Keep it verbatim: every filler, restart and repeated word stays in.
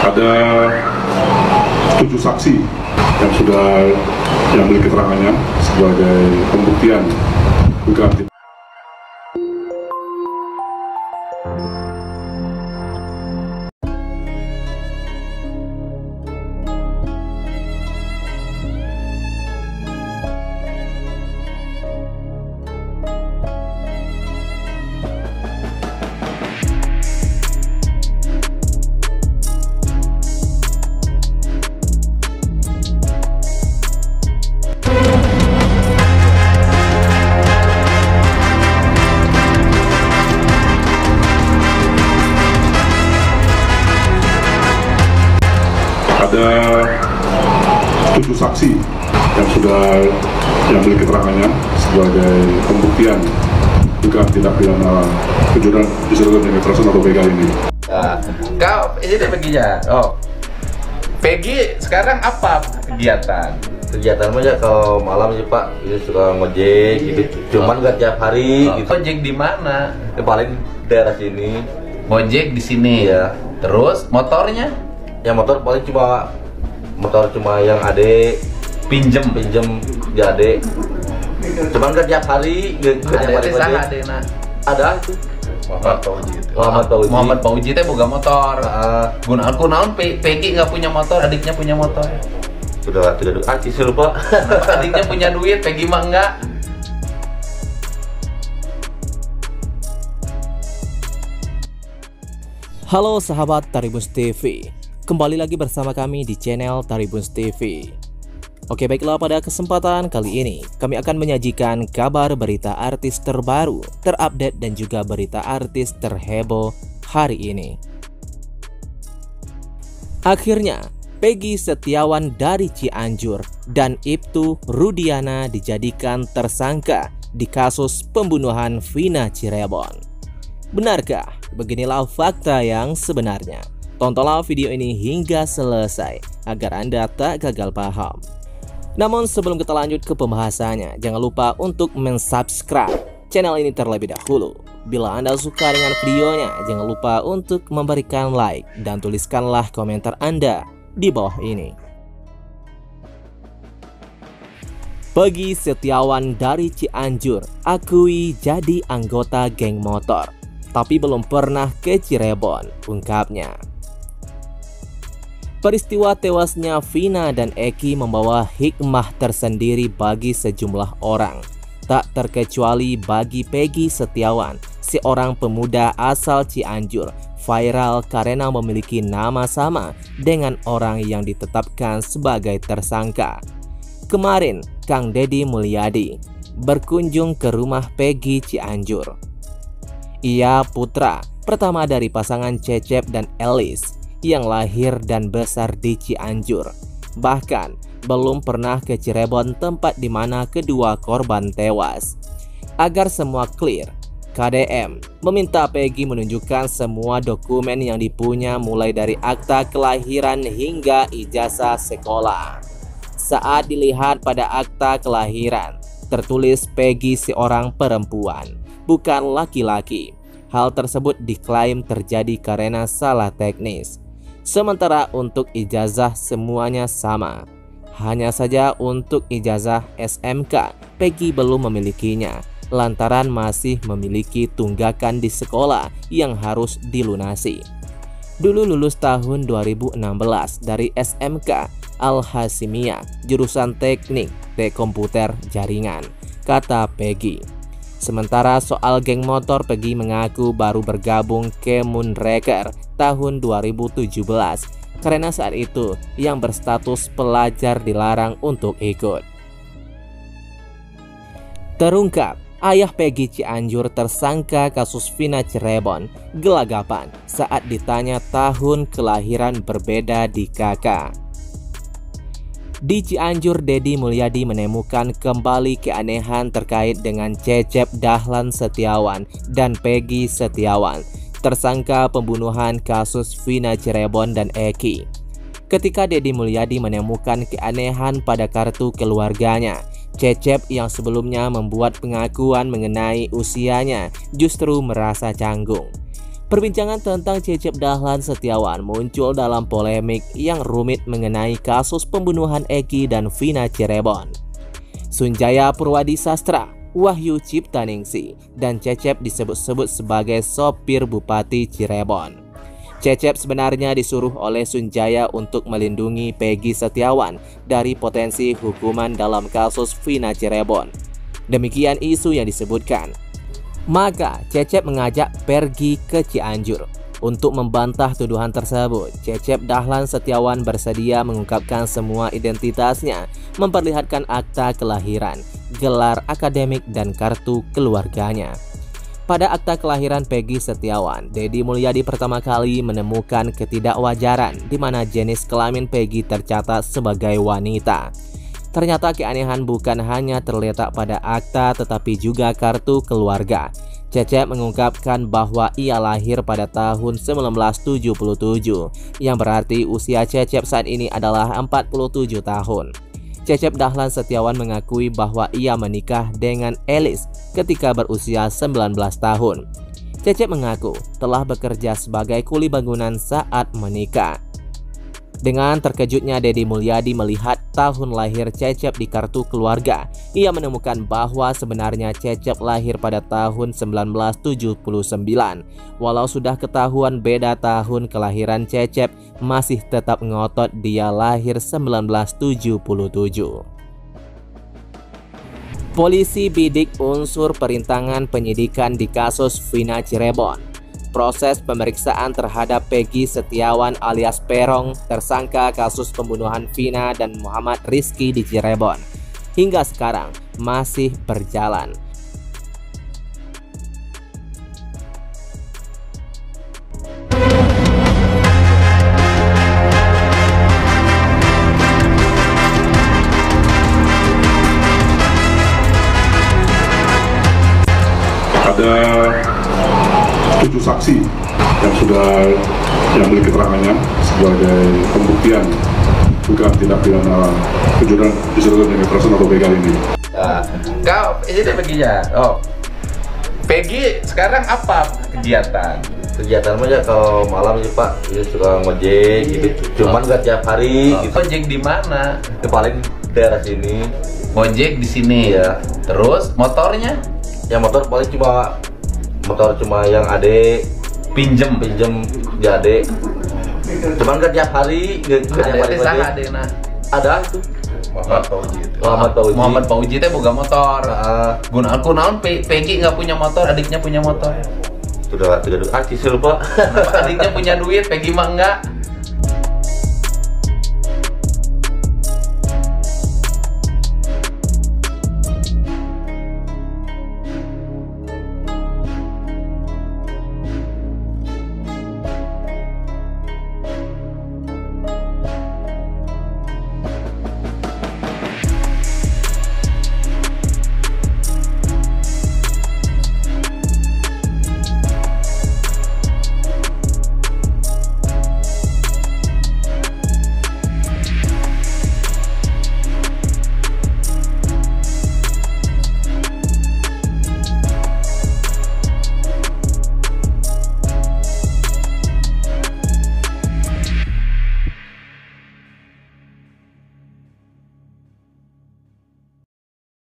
Ada tujuh saksi yang sudah diambil keterangannya sebagai pembuktian dugaan. Ada tujuh saksi yang sudah diambil keterangannya sebagai pembuktian dugaan tindak pidana kejuruan disertai dengan kekerasan atau P K ini. Nah, kau ini deh Peggy-nya. Oh, Peggy sekarang apa kegiatan? Kegiatan aja kalau malam sih Pak, ini suka ngojek gitu. Cuman nggak tiap hari. Oh, gitu. Ojek di mana? Ya, paling daerah sini. Ojek di sini ya. Terus motornya? Ya motor paling cuma motor cuma yang ade pinjem pinjem di ade. Cuman nggak tiap hari. Nggak tiap hari sana ada nah. Ada itu. Muhammad Pauji. Muhammad Pauji. Muhammad Pauji teh boga motor. Uh, Gunaon kunaon Peggy nggak punya motor, adiknya punya motor. Sudah tidak ada artis lupa. Adiknya punya duit, Peggy mah enggak. Halo sahabat Taribus T V, kembali lagi bersama kami di channel Taribus T V. Oke, baiklah, pada kesempatan kali ini kami akan menyajikan kabar berita artis terbaru, terupdate dan juga berita artis terheboh hari ini. Akhirnya Peggy Setiawan dari Cianjur dan Ibtu Rudiana dijadikan tersangka di kasus pembunuhan Vina Cirebon. Benarkah? Beginilah fakta yang sebenarnya. Tontonlah video ini hingga selesai agar Anda tak gagal paham. Namun sebelum kita lanjut ke pembahasannya, jangan lupa untuk mensubscribe channel ini terlebih dahulu. Bila Anda suka dengan videonya, jangan lupa untuk memberikan like dan tuliskanlah komentar Anda di bawah ini. Peggy Setiawan dari Cianjur akui jadi anggota geng motor, tapi belum pernah ke Cirebon, ungkapnya. Peristiwa tewasnya Vina dan Eki membawa hikmah tersendiri bagi sejumlah orang, tak terkecuali bagi Peggy Setiawan, seorang pemuda asal Cianjur, viral karena memiliki nama sama dengan orang yang ditetapkan sebagai tersangka. Kemarin, Kang Deddy Mulyadi berkunjung ke rumah Peggy Cianjur. Ia putra pertama dari pasangan Cecep dan Elis yang lahir dan besar di Cianjur. Bahkan belum pernah ke Cirebon, tempat di mana kedua korban tewas. Agar semua clear, K D M meminta Peggy menunjukkan semua dokumen yang dipunya mulai dari akta kelahiran hingga ijazah sekolah. Saat dilihat pada akta kelahiran, tertulis Peggy seorang perempuan, bukan laki-laki. Hal tersebut diklaim terjadi karena salah teknis. Sementara untuk ijazah semuanya sama. Hanya saja untuk ijazah S M K, Peggy belum memilikinya, lantaran masih memiliki tunggakan di sekolah yang harus dilunasi. Dulu lulus tahun dua ribu enam belas dari S M K Al-Hasimiyah, jurusan teknik T komputer jaringan, kata Peggy. Sementara soal geng motor, Peggy mengaku baru bergabung ke Moonraker tahun dua ribu tujuh belas karena saat itu yang berstatus pelajar dilarang untuk ikut. Terungkap, ayah Peggy Cianjur tersangka kasus Vina Cirebon gelagapan saat ditanya tahun kelahiran berbeda di K K. Di Cianjur, Deddy Mulyadi menemukan kembali keanehan terkait dengan Cecep Dahlan Setiawan dan Peggy Setiawan, tersangka pembunuhan kasus Vina Cirebon dan Eki. Ketika Deddy Mulyadi menemukan keanehan pada kartu keluarganya, Cecep yang sebelumnya membuat pengakuan mengenai usianya justru merasa canggung. Perbincangan tentang Cecep Dahlan Setiawan muncul dalam polemik yang rumit mengenai kasus pembunuhan Eki dan Vina Cirebon. Sunjaya Purwadi Sastra, Wahyu Ciptaningsih, dan Cecep disebut-sebut sebagai sopir Bupati Cirebon. Cecep sebenarnya disuruh oleh Sunjaya untuk melindungi Peggy Setiawan dari potensi hukuman dalam kasus Vina Cirebon. Demikian isu yang disebutkan. Maka Cecep mengajak pergi ke Cianjur. Untuk membantah tuduhan tersebut, Cecep Dahlan Setiawan bersedia mengungkapkan semua identitasnya, memperlihatkan akta kelahiran, gelar akademik, dan kartu keluarganya. Pada akta kelahiran Peggy Setiawan, Deddy Mulyadi pertama kali menemukan ketidakwajaran di mana jenis kelamin Peggy tercatat sebagai wanita. Ternyata keanehan bukan hanya terletak pada akta tetapi juga kartu keluarga. Cecep mengungkapkan bahwa ia lahir pada tahun seribu sembilan ratus tujuh puluh tujuh, yang berarti usia Cecep saat ini adalah empat puluh tujuh tahun. Cecep Dahlan Setiawan mengakui bahwa ia menikah dengan Elis ketika berusia sembilan belas tahun. Cecep mengaku telah bekerja sebagai kuli bangunan saat menikah. Dengan terkejutnya Deddy Mulyadi melihat tahun lahir Cecep di kartu keluarga, ia menemukan bahwa sebenarnya Cecep lahir pada tahun seribu sembilan ratus tujuh puluh sembilan. Walau sudah ketahuan beda tahun kelahiran Cecep, masih tetap ngotot dia lahir seribu sembilan ratus tujuh puluh tujuh. Polisi bidik unsur perintangan penyidikan di kasus Vina Cirebon. Proses pemeriksaan terhadap Peggy Setiawan alias Perong, tersangka kasus pembunuhan Vina dan Muhammad Rizky di Cirebon, hingga sekarang masih berjalan. Ada tujuh saksi yang sudah diambil keterangannya sebagai pembuktian dugaan tindak pidana kejuruan disertai dengan kekerasan atau begal ini. Nah, kau ini Peggy-nya. Oh, Peggy sekarang apa kegiatan? Kegiatan aja kalau malam sih Pak, dia suka ngojek gitu. Cuman nggak tiap hari. Oh, gitu. ojek di mana? Itu paling daerah sini. Ojek di sini ya. Terus motornya? Yang motor paling cuma motor cuma yang ade pinjem pinjem di ade. Cuman nggak tiap hari. Nggak tiap ada hari desa ngojek. ada nah. Ada itu. Muhammad Fauji. Muhammad Fauji. Muhammad Fauji teh boga motor. Uh, Gunakan kunaon Peggy nggak punya motor, adiknya punya motor. Sudah tidak ah cisil Pak. Kenapa adiknya punya duit, Peggy mah enggak?